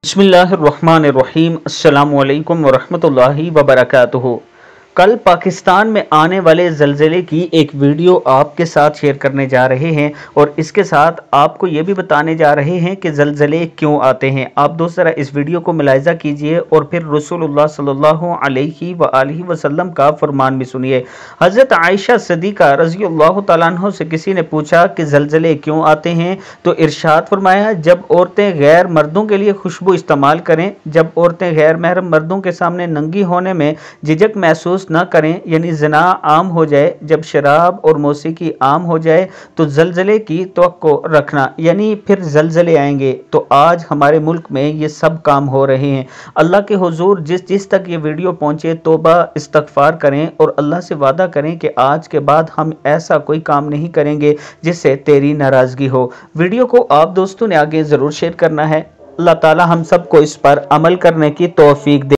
बिस्मिल्लाहिर्रहमानिर्रहीम। अस्सलामु अलैकुम वरहमतुल्लाहि वबरकातुहू। कल पाकिस्तान में आने वाले ज़लज़ले की एक वीडियो आपके साथ शेयर करने जा रहे हैं और इसके साथ आपको ये भी बताने जा रहे हैं कि ज़लज़ले क्यों आते हैं। आप दोस्त ज़रा इस वीडियो को मुलाहिज़ा कीजिए और फिर रसूलुल्लाह सल्लल्लाहु अलैहि वआलिहि वसल्लम का फरमान भी सुनिए। हज़रत आयशा सिद्दीक़ा रज़ियल्लाहु तआला अन्हा से किसी ने पूछा कि ज़लज़ले क्यों आते हैं, तो इरशाद फरमाया, जब औरतें गैर मर्दों के लिए खुशबू इस्तेमाल करें, जब औरतें गैर महरम मर्दों के सामने नंगी होने में झिझक महसूस न करें, यानी ज़िना आम हो जाए, जब शराब और मौसीकी आम हो जाए, तो ज़लज़ले की तवक्को रखना, यानी फिर ज़लज़ले आएंगे। तो आज हमारे मुल्क में ये सब काम हो रहे हैं। अल्लाह के हुजूर जिस तक ये वीडियो पहुंचे, तौबा इस्तगफार करें और अल्लाह से वादा करें कि आज के बाद हम ऐसा कोई काम नहीं करेंगे जिससे तेरी नाराज़गी हो। वीडियो को आप दोस्तों ने आगे ज़रूर शेयर करना है। अल्लाह ताला हम सबको इस पर अमल करने की तौफीक दे।